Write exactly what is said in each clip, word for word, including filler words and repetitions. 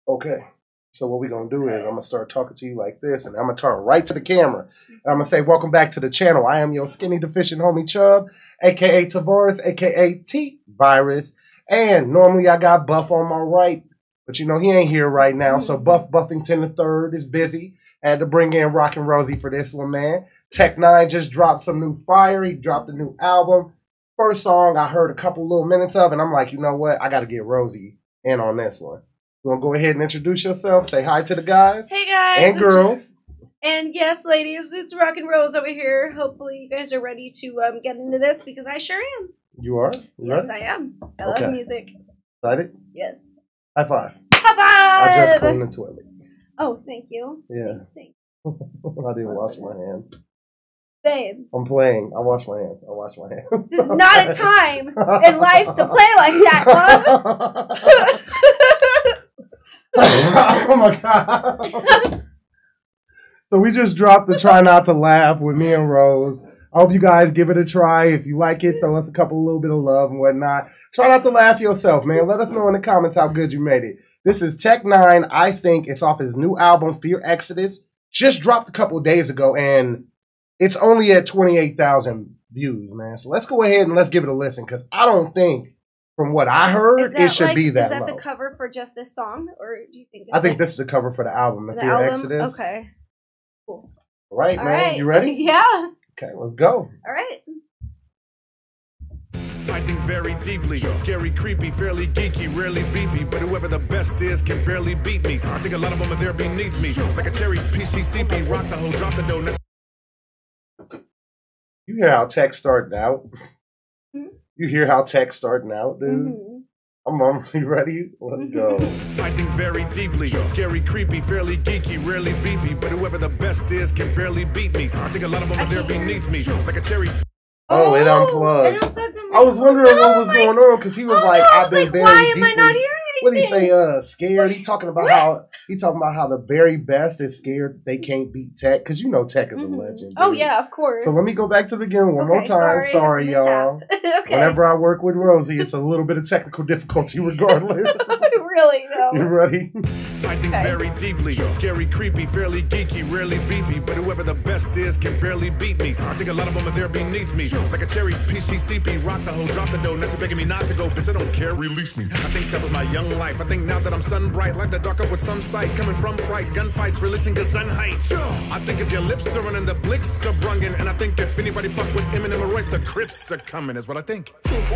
Okay. So what we're going to do is I'm going to start talking to you like this, and I'm going to turn right to the camera. And I'm going to say, welcome back to the channel. I am your skinny deficient homie Chubb, a k a. Tavares, a k a. T-Virus. And normally I got Buff on my right, but you know, he ain't here right now. So Buff Buffington the third is busy. I had to bring in Rockin' Rosie for this one, man. Tech N nine ne just dropped some new fire. He dropped a new album. First song I heard a couple little minutes of, and I'm like, you know what? I got to get Rosie in on this one. You want to go ahead and introduce yourself? Say hi to the guys. Hey, guys. And girls. And yes, ladies, it's Rockin' Rose over here. Hopefully you guys are ready to um, get into this because I sure am. You are? You yes, ready? I am. I okay. love music. Excited? Yes. High five. High five! I just cleaned the toilet. Oh, thank you. Yeah. Thanks. I didn't wash my hands. Babe. I'm playing. I wash my hands. I wash my hands. This is not a time in life to play like that, love. Oh my God. So we just dropped the Try Not to Laugh with me and Rose. I hope you guys give it a try. If you like it, throw us a couple, a little bit of love and whatnot. Try not to laugh yourself, man. Let us know in the comments how good you made it. This is Tech N nine ne. I think it's off his new album, Fear Exodus. Just dropped a couple of days ago, and it's only at twenty-eight thousand views, man. So let's go ahead and let's give it a listen, because I don't think, from what I heard, it should like, be that Is that low. the cover for just this song, or do you think? It's I think like, this is the cover for the album, the, the Fear album? Exodus. Okay. Cool. All right, All man. right. You ready? Yeah. Okay, let's go. All right. I think very deeply, scary, creepy, fairly geeky, rarely beefy, but whoever the best is can barely beat me. I think a lot of them are there beneath me, like a cherry P C C P, rock the whole, drop the dough. You hear how Tech starting out? Hmm? You hear how Tech starting out, dude? Mm-hmm. I'm on. You ready? Let's go. I think very deeply, scary, creepy, fairly geeky, rarely beefy, but whoever the best is can barely beat me. I think a lot of them are there beneath me, like a cherry. Oh, it unplugged. It unplugged I was wondering no, what was like, going on because he was oh, like, no, I've was been like, very why deeply. am I not hearing What did he anything? say? Uh, scared. He talking about What? how he talking about how the very best is scared they can't beat Tech, because you know Tech is Mm-hmm. a legend. Oh dude. yeah, of course. So let me go back to the beginning one okay, more time. Sorry, Sorry y'all. okay. Whenever I work with Rosie, it's a little bit of technical difficulty regardless. Really though. You ready? I think okay. very deeply, scary, creepy, fairly geeky, rarely beefy, but whoever the best is can barely beat me. I think a lot of them are there beneath me, like a cherry P C C P, rock the whole, drop the dough, that's begging me not to go, bitch, I don't care, release me. I think that was my young life. I think now that I'm sun bright, like the dark up with some sight, coming from fright, gunfights, releasing Gesundheit. I think if your lips are running, the blicks are brungen, and I think if anybody fuck with Eminem or Royce, the Crips are coming, is what I think.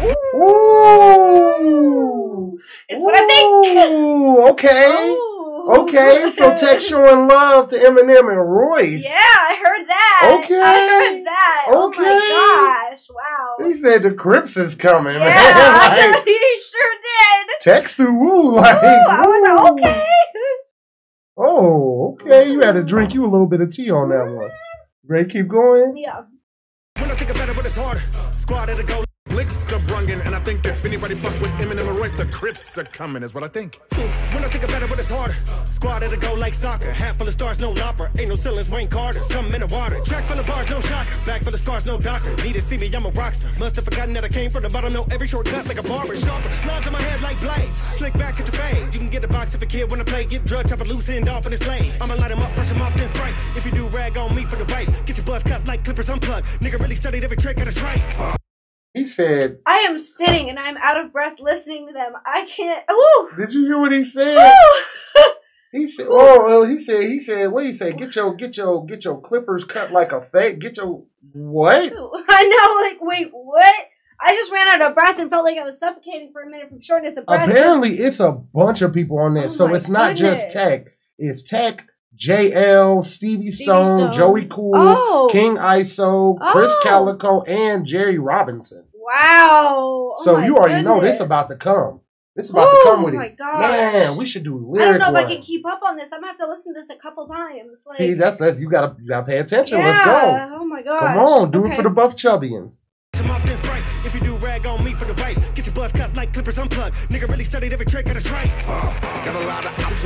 Ooh. It's what I think. Ooh, okay. Ooh. Okay, so Tech showing love to Eminem and Royce. Yeah, I heard that. Okay. I heard that. Okay. Oh my gosh, wow. He said the Crips is coming, Yeah, man. Like, he sure did. Tech Sue, like, Ooh, I was ooh. like, okay. Oh, okay. You had to drink you a little bit of tea on that one. Ready to keep going? Yeah. When I think about it, but it's hard. Squad at a go. Blicks are brungen, and I think if anybody fuck with Eminem or Royce, the Crips are coming, is what I think. When I think about it, but it's hard. Squad at a go like soccer. Hat full of stars, no lopper. Ain't no ceilings, Wayne Carter. Something in the water. Track full of bars, no shocker. Back full of scars, no doctor. Need to see me, I'm a rockstar. Must have forgotten that I came from the bottom. Know every shortcut like a barber. Sharper. Lines on my head like blades. Slick back at the fade. You can get a box if a kid wanna play. Get drug, chop a loose end off in his lane. I'ma light him up, brush him off, then spray. If you do rag on me for the weight, get your buzz cut like clippers unplugged. Nigga really studied every trick at a tray. He said, I am sitting and I'm out of breath listening to them. I can't. Ooh. did you hear what he said? Ooh. He said, oh, well, he said, he said, what did he say? Get your, get your, get your clippers cut like a fake. Get your, what? I know, like, wait, what? I just ran out of breath and felt like I was suffocating for a minute from shortness of breath. Apparently, it's a bunch of people on this. Oh so it's not goodness. just Tech. It's Tech, J L, Stevie, Stevie Stone, Stone. Joey Cool, Oh. King I S O, Chris Oh. Calico, and Jerry Robinson. Wow. So oh you already goodness. know this about to come. This about Ooh, to come with my it. gosh. Man, we should do I lyric don't know if one. I can keep up on this. I'm gonna have to listen to this a couple times. Like, See, that's that's you gotta you gotta pay attention. yeah. Let's go. Oh my gosh. Come on, do okay. it for the buff chubbians. If you do rag on me for the weight, get your buzz cut like clippers unplugged. Nigga really studied every trick at a tray. Uh, got a lot of outs in my outs.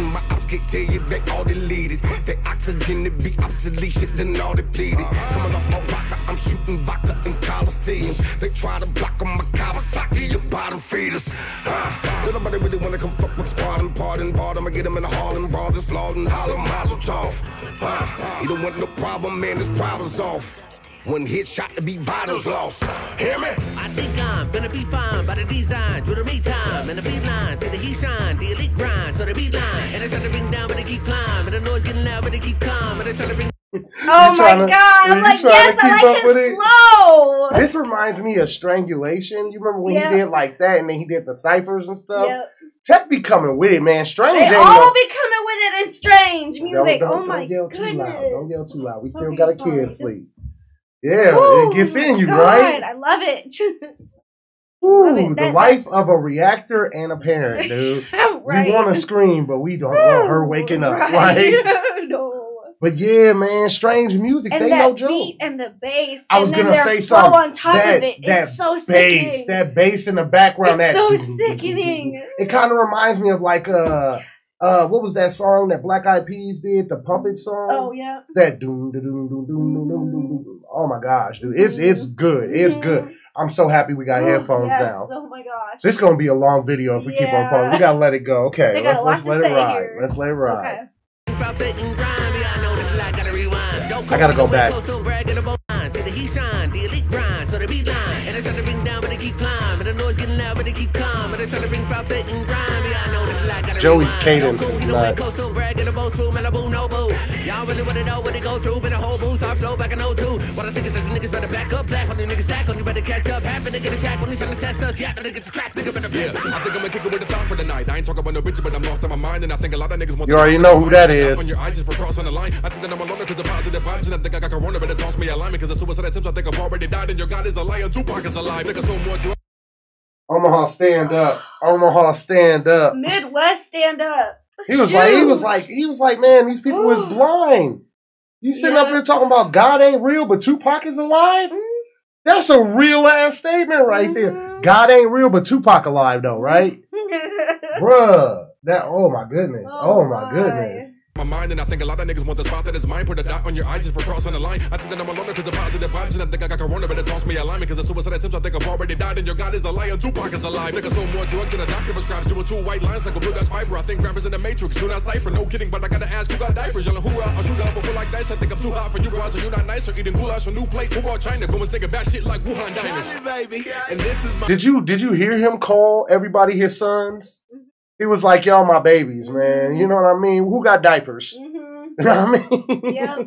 get to you, they all deleted. They oxygen to be obsolete, shit done all depleted. Coming up my rocker, I'm shooting vodka in Coliseums. They try to block on my Kawasaki, your bottom feeders. Uh, don't nobody really wanna come fuck with squad and pardon bar. I'ma get them in the hall and bar, this law and holler, mazel tov. Uh, you don't want no problem, man, this problem's off. One hit shot to be vitals lost. Hear me? I think I'm gonna be fine by the design. Do the meantime and the beat line. See the heat shine, the elite grind. So the beat line. And I try to bring down, but they keep climbing. And the noise getting loud, but they keep calm. And I try to bring. Oh my to, god! I'm like, yes, I like his flow. This reminds me of Strangulation. You remember when yep. he did like that, and then he did the ciphers and stuff. Yep. Tech be coming with it, man. Strange. They all be coming with it in strange music. Don't, don't, oh my don't yell goodness! Too loud. Don't yell too loud. We still okay, got a sorry. kid Just... sleep. Yeah, Ooh, it gets in you, God, right? I love it. Ooh, love it. The That, life that... of a reactor and a parent, dude. Right. We want to scream, but we don't want her waking up, right? right? No. But yeah, man, strange music. And they that no joke. beat and the bass. I was and gonna then say their something. flow on top that, of it. that It's so bass, sickening. that bass in the background. It's that so doo, doo, doo, sickening. doo, doo, doo. It kind of reminds me of like uh uh what was that song that Black Eyed Peas did, the Pump It song? Oh yeah. That doom doom doom doom doom doom doom doom. Oh my gosh, dude, it's it's good. It's mm-hmm. good. I'm so happy we got oh, headphones yes. now. Oh my gosh. This is gonna be a long video if we yeah. keep on playing. We gotta let it go. Okay, they let's, got a lot let's to let say it ride. here. Let's let it ride. Okay. I gotta go back. See the heat shine, the elite grind, so the beat line. And I try to bring down, but they keep climbing. And the noise getting loud, but they keep calm. And I try to bring proud fit and grime. Yeah, I know this like gotta Joey's rewind. cadence So cool, is you know nuts. coastal brag in the boat too, Malibu, no boo. Y'all really wanna know what they go through, but the whole boost off flow back in oh two. What I think is that the niggas better back up, black when the niggas stack on you better catch up. Happen to get attacked when they trying to test us. Yeah, better get scratched, nigga better piss. Yeah, I think I'm gonna kick it with the thought for the night. I ain't talking about no bitch, but I'm lost in my mind, and I think a lot of niggas want. You already know who that is. On your eye just for crossing the line. I think that I'm a loner because of positive vibes, and I think I got corona, better toss me a line because of suicide attempts. I think I've already died, and your God is a liar. Tupac is alive. Nigga, so much you. Omaha, stand up. Omaha, stand up. Midwest, stand up. He was Shoot. like, he was like, he was like, man, these people is blind. You sitting yeah. up here talking about God ain't real, but Tupac is alive? Mm-hmm. That's a real ass statement right mm-hmm. there. God ain't real, but Tupac alive though, right? Bruh. That, oh my goodness. Oh, oh my, my goodness. My mind, and I think a lot of niggas want the spot that is mine. Put a dot on your eye just for crossing the line. I think that I'm a loner because of positive vibes, and I think I got corona, better toss me a line because of suicide attempts. I think I've already died, and your God is a liar. Tupac is alive. Nigga, so more drugs than a doctor prescribes. Doing two white lines like a blue Dutch viper. I think rappers in the Matrix do not cipher. No kidding, but I gotta ask who got diapers. Yelling who out? I shoot up before like dice. I think I'm too hot for you guys, or you not nice, or eating goulash from new plates. Who bought China? Going thinking bad shit like Wuhan diners. Baby, and this is my. Did you did you hear him call everybody his sons? He was like, y'all my babies, man. You know what I mean? Who got diapers? Mm-hmm. You know what I mean? Yeah.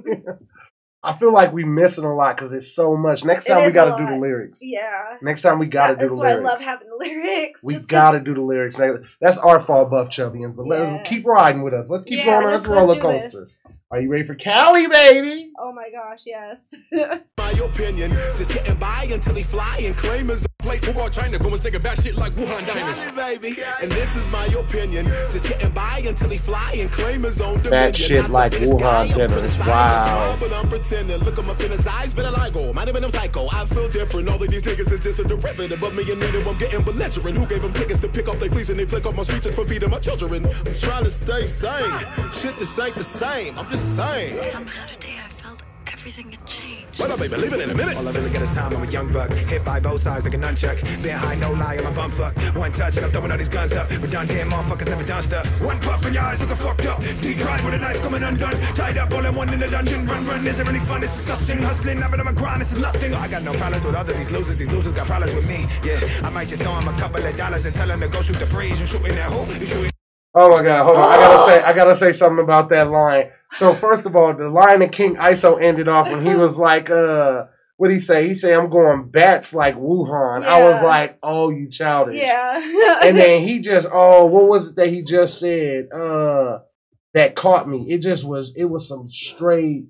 I feel like we missing a lot because it's so much. Next time we got to do the lyrics. Yeah. Next time we got to do the lyrics. That's why I love having the lyrics. We got to do the lyrics. That's our fault, Buff Chubbians. But yeah. let's keep riding with us. Let's keep yeah, going on this roller coaster. Are you ready for Cali, baby? Oh my gosh, yes. My opinion, just getting by until he fly and claim his plate. Who bought China? Going thinking bad shit like Wuhan diners. Baby, and this is my opinion, just getting by until he fly and claim his own dominion. Bad shit like Wuhan diners. Wow. But I'm pretending, look him up in his eyes, but I like go. Might have been him psycho. I feel different. All of these niggas is just a derivative of me and needed. I'm getting belligerent. Who gave them tickets to pick up their fleas and they flick up my streets for feeding my children? I'm trying to stay sane. Shit just ain't the same. I'm just saying. Somehow today I felt everything had changed. What up, baby? Leave it in a minute. All I really got is time. I'm a young buck. Hit by both sides like a nunchuck. Being high, no lie, I'm a bum fuck. One touch and I'm throwing all these guns up. Redundant motherfuckers never done stuff. One puff and your eyes looking fucked up. Deep drive with a knife coming undone. Tied up all in one in the dungeon. Run, run. Is it really fun? It's disgusting. Hustling, I've been on my grind. This is nothing. So I got no problems with other these losers. These losers got problems with me. Yeah, I might just throw them a couple of dollars and tell them to go shoot the breeze. You shooting that hole? You shooting. Oh my God! Hold on, I gotta say, I gotta say something about that line. So first of all, the line that King I S O ended off when he was like, "Uh, what did he say? He said, I'm going bats like Wuhan." Yeah. I was like, "Oh, you childish." Yeah. And then he just, oh, what was it that he just said? Uh, that caught me. It just was, it was some straight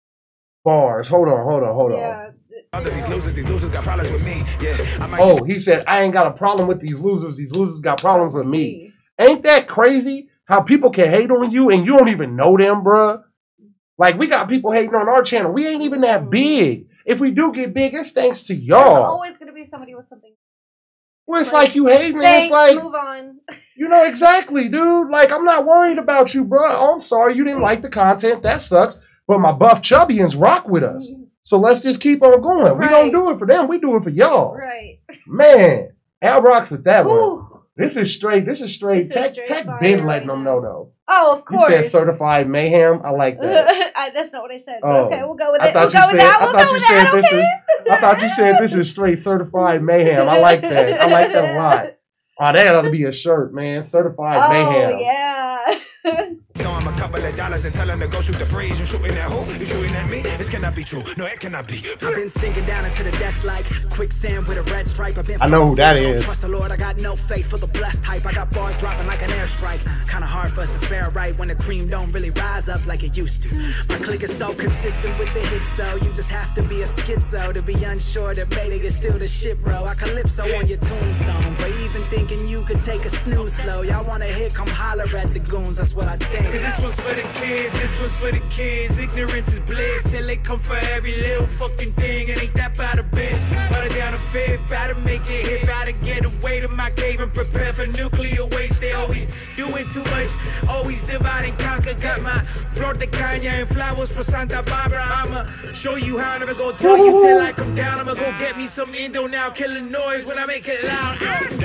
bars. Hold on, hold on, hold yeah. on. Other these losers, these losers got problems with me. Yeah. I might oh, he said, I ain't got a problem with these losers. These losers got problems with me. Ain't that crazy how people can hate on you and you don't even know them, bruh? Like, we got people hating on our channel. We ain't even that big. If we do get big, it's thanks to y'all. There's always going to be somebody with something Well, it's like, like you hate me. Thanks, it's like, move on. You know, exactly, dude. Like, I'm not worried about you, bro. Oh, I'm sorry you didn't like the content. That sucks. But my buff chubbians rock with us. So let's just keep on going. Right. We don't do it for them. We do it for y'all. Right. Man, Al rocks with that Ooh. one. This is straight. This is straight. This Tech, straight Tech been letting right them know, though. Oh, of course. You said certified mayhem. I like that. I, that's not what I said. Oh. Okay, we'll go with it. I thought we'll you go said. with that. I We'll thought go you with said that. this Okay. is. I thought you said this is straight certified mayhem. I like that. I like that a lot. Oh, that ought to be a shirt, man. Certified oh, mayhem. Oh yeah. Throw him a couple of dollars and tell him to go shoot the breeze. You shooting at who? You shooting at me? This cannot be true. No, it cannot be. I've been sinking down into the depths like quicksand with a red stripe. I've been I know who that is. Trust the Lord, I got no faith for the blessed type. I got bars dropping like an airstrike. Kinda hard for us to fare right when the cream don't really rise up like it used to. My clique is so consistent with the hits, so you just have to be a schizo to be unsure that Mayday is still the shit, bro. I calypso on your tombstone, but even thinking you could take a snooze slow. Y'all wanna hit, come holler at the goons, that's what I think. Cause this one's for the kids, this one's for the kids. Ignorance is bliss, till they come for every little fucking thing. It ain't that bad a bitch. Butter down a fit, better make it hit, better get away to my cave and prepare for nuclear waste. They always doing too much, always divide and conquer. Got my flor de caña and flowers for Santa Barbara. I'ma show you how, never go tell you till I come down. I'ma go get me some Indo now, killing noise when I make it loud.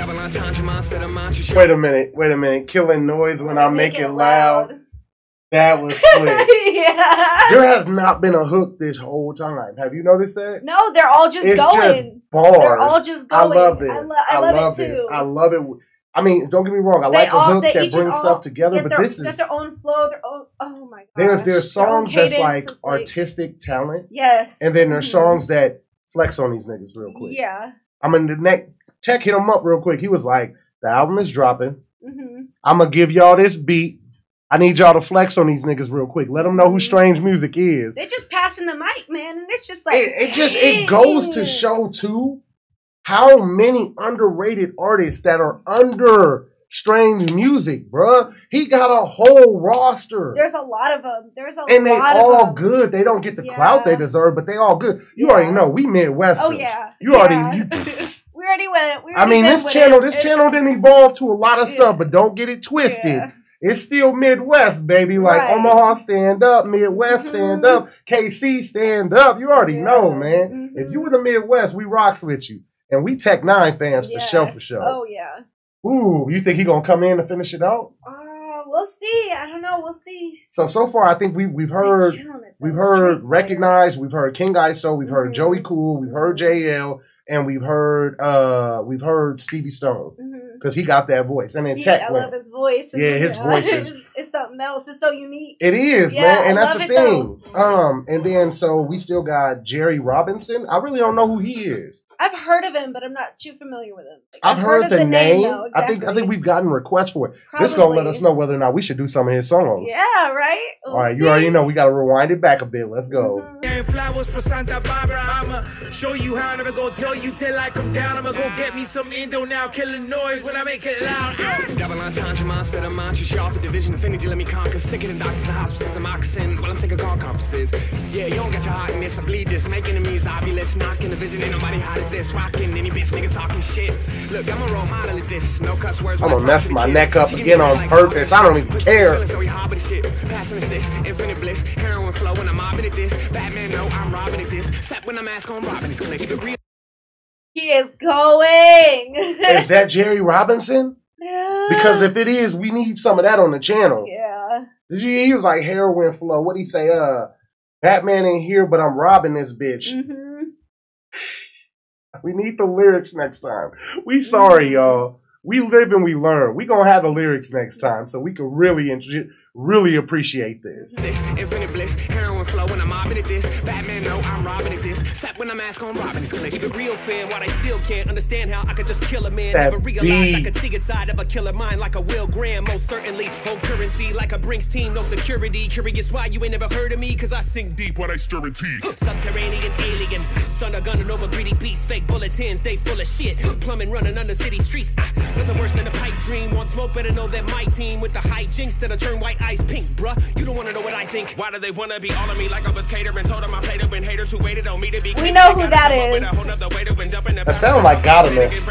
Wait a minute, wait a minute. Killing noise when I make, make it, it loud. loud. That was slick. Yeah. There has not been a hook this whole time. Have you noticed that? No, they're all just it's going. Just bars. They're all just going. I love this. I, lo- I, love, I love it this. too. I love it. I mean, don't get me wrong. I they like a all, hook that brings all stuff together, but their, this is got their own flow. Their own, oh my god. There's there's songs that's like like artistic talent. Yes. And then there's mm-hmm. songs that flex on these niggas real quick. Yeah. I mean, the neck Tech hit him up real quick. He was like, "The album is dropping. Mm-hmm. I'm gonna give y'all this beat. I need y'all to flex on these niggas real quick. Let them know who Strange Music is." They're just passing the mic, man, and it's just like it, it just it goes to show too how many underrated artists that are under Strange Music, bruh. He got a whole roster. There's a lot of them. There's a and lot they of all them. good. They don't get the yeah. clout they deserve, but they all good. You yeah. already know we Midwesterners. Oh yeah, you yeah. already. You, we already went. We already I mean, this with channel, it. this it's, channel didn't evolve to a lot of yeah. stuff, but don't get it twisted. Yeah. It's still Midwest, baby. Like right. Omaha, stand up. Midwest, mm-hmm. stand up. K C, stand up. You already yeah. know, man. Mm-hmm. If you were the Midwest, we rocks with you. And we Tech Nine fans for yes. sure, for sure. Oh, yeah. Ooh, you think he gonna come in and finish it out? Uh, we'll see. I don't know. We'll see. So, so far, I think we, we've heard, we've heard Recognize, we've heard King I S O, we've heard mm-hmm. Joey Cool, we've heard J L, and we've heard, uh, we've heard Stevie Stone. Because mm-hmm. he got that voice. And then yeah, Tech I went. love his voice. Yeah, his yeah. voice is... it's, it's something else. It's so unique. It is, yeah, man. And I that's love the it, thing. Though. Um, and then, so we still got Jerry Robinson. I really don't know who he is. I've heard of him, but I'm not too familiar with him. Like, I've, I've heard, heard the, the name. name. Though, exactly. I think I think we've gotten requests for it. Probably. This gonna let us know whether or not we should do some of his songs. Yeah, right? We'll All right, see. You already know we gotta rewind it back a bit. Let's go. Mm-hmm. Flowers for Santa Barbara. I'ma show you how. Never go tell you till I come down. I'ma go get me some Indo now, killing noise when I make it loud. Double entendre, mindset of mantra, sharp the division, affinity, let me conquer. Sicker than doctors and hospices and moccasins. While I'm taking call conferences. Yeah, you don't get your heart in this. I bleed this. Making enemies obvious. Knocking the vision. Ain't nobody hot as this. Rocking any bitch nigga talking shit. Look, I'm a role model of this. No cuss words. I'm gonna mess my neck up again on purpose. I don't even care. So we hard with the shit. Passing assist. Infinite bliss. Heroin flow when I'm mobbing at this. Batman, no, I'm robbing at this. Slap when I'm ask on robbing this click. He is going. Is that Jerry Robinson? Yeah. Because if it is, we need some of that on the channel. Yeah. He was like heroin flow. What'd he say? Uh, Batman ain't here, but I'm robbing this bitch. Mm-hmm. We need the lyrics next time. We sorry, y'all. We live and we learn. We gonna have the lyrics next time so we can really enjoy, really appreciate this. Infinite bliss, heroin flow when I'm mobbing at this. Batman, no, I'm robbing at this. Slap when I'm ask on robbing this click. If a real fan, why they still can't understand how I could just kill a man. That Never realized beat. I could see inside of a killer mind like a Will Graham. Most certainly, hold currency like a Brinks team. No security. Curious why you ain't never heard of me? Cause I sink deep when I stir in tea. Subterranean alien. Stunner gunning over greedy beats. Fake bulletins, they full of shit. Plumbing running under city streets. Ah, nothing worse than a pipe dream. Want smoke, better know that my team with the hijinks that'll turn white white ice pink, bruh. You don't wanna know what I think. Why do they wanna be all of me like I was catering? Told them I played it when haters who waited on me to be. We know who that is. That sound like Gadamus.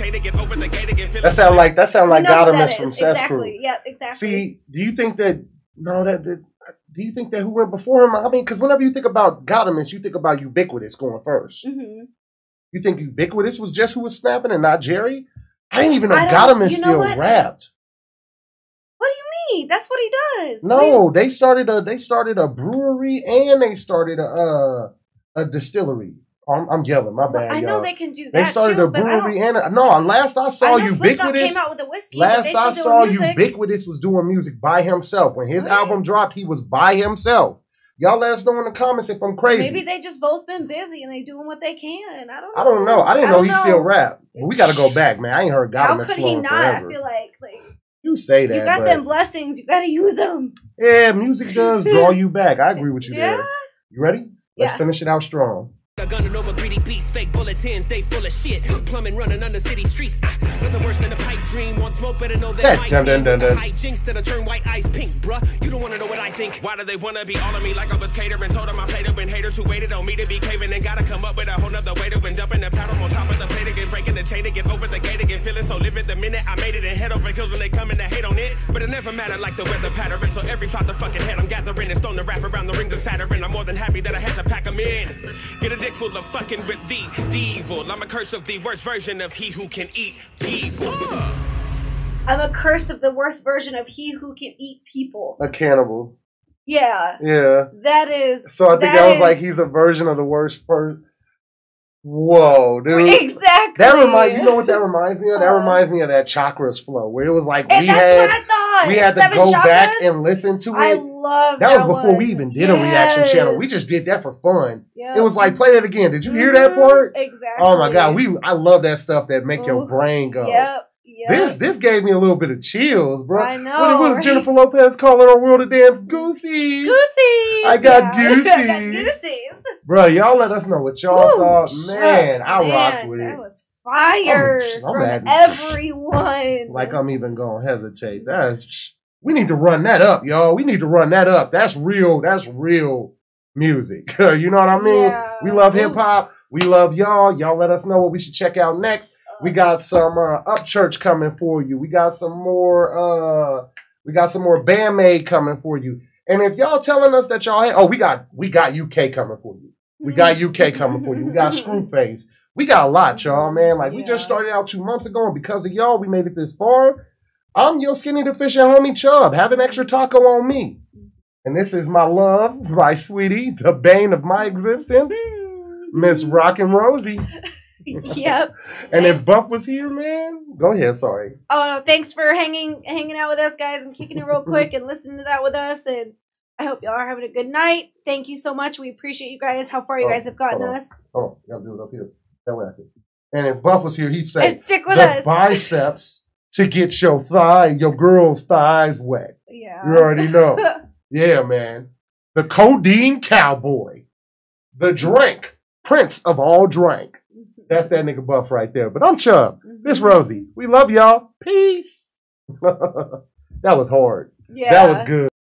That sound like that sound like Gadamus from Cess Exactly. Crew. Yep, exactly. See, do you think that no that, that do you think that who went before him? I mean, because whenever you think about Gadamus, you think about Ubiquitous going first. Mm-hmm. You think Ubiquitous was just who was snapping and not Jerry? I didn't even know I don't- Gadamus you know still what? rapped. What do you mean? That's what he does. No, What do you- they started a they started a brewery and they started a uh, a distillery. I'm, I'm yelling, my bad. I know y'all. they can do that They started too, a but I brewery don't- and a, no. Last I saw I know Slipknot Ubiquitous came out with a whiskey. but Last they I still saw doing music. Ubiquitous was doing music by himself. When his Really? album dropped, he was by himself. Y'all let us know in the comments if I'm crazy. Maybe they just both been busy and they doing what they can. I don't know. I don't know. I didn't I know don't he know. still rap. Well, we got to go back, man. I ain't heard How Gadamus could he flowing not? forever. I feel like like You say that, you got but them blessings. You got to use them. yeah, music does draw you back. I agree with you Yeah. there. You ready? Let's Yeah. finish it out strong. A gunning over greedy beats, fake bulletins, they full of shit. Plumbing running under city streets. Ah, nothing worse than a pipe dream. Want smoke, better know that That my dun, dun, team dun, with the dun. hijinks that'll turn white ice pink, bruh. You don't wanna know what I think. Why do they wanna be all of me like I was catering? Told them I played it when haters who waited on me to be caving and gotta come up with a whole nother way to win. Dumping the powder on top of the plate again, breaking the chain to get over the gate again. Feeling so livid the minute I made it and head over heels when they come in to hate on it. But it never mattered like the weather pattern. So every thought the fucking head I'm gathering and stone to wrap around the rings of Saturn. I'm more than happy that I had to pack them in. Get a dick full of fucking with thee, the evil. I'm a curse of the worst version of he who can eat people. I'm a curse of the worst version of he who can eat people. A cannibal. Yeah, Yeah. that is. So I think that I was is- like, he's a version of the worst person. Whoa, dude. Exactly. That remind you know what that reminds me of? That Uh, reminds me of that chakras flow where it was like And we that's had what I thought. we had to Seven go chakras? back and listen to it. I love that that was before one. we even did a reaction channel. We Yes. just did that for fun. Yep. It was like play that again. Did you hear that Mhm, part? Exactly. Oh my god, we I love that stuff that make your Ooh, brain go. Yep. Yep. This this gave me a little bit of chills, bro. I know, What it was right? Jennifer Lopez calling our world to dance goosies. Goosies. I got yeah. I got goosies. goosies. Bro, y'all let us know what y'all Woo, thought. Man, shucks, I rocked man, with it. That was fire I'm- I'm from mad. everyone. Like I'm even gonna hesitate. That's we need to run that up, y'all. We need to run that up. That's real. That's real music. You know what I mean? Yeah. We love hip hop. We love y'all. Y'all let us know what we should check out next. We got some uh, Upchurch coming for you. We got some more. Uh, we got some more Bandmate coming for you. And if y'all telling us that y'all, oh, we got we got U K coming for you. We got U K coming for you. We got Screwface. We got a lot, y'all, man. Like, we Yeah. just started out two months ago, and because of y'all, we made it this far. I'm your skinny deficient homie Chubb. Have an extra taco on me. And this is my love, my sweetie, the bane of my existence, Miss Rockin' Rosie. Yep. And if Thanks. Buff was here, man, go ahead, sorry. Oh no! Thanks for hanging hanging out with us, guys, and kicking it real quick and listening to that with us. And I hope y'all are having a good night. Thank you so much. We appreciate you guys. How far you Oh, guys have gotten hold on. us. Oh, you gotta do it up here. That way I can. And if Buff was here, he'd say, And stick with the us. biceps to get your thigh, your girl's thighs wet. Yeah. You already know. Yeah, man. The codeine cowboy. The drink. Prince of all drink. That's that nigga Buff right there. But I'm Chubb. This Rosie. We love y'all. Peace. That was hard. Yeah. That was good.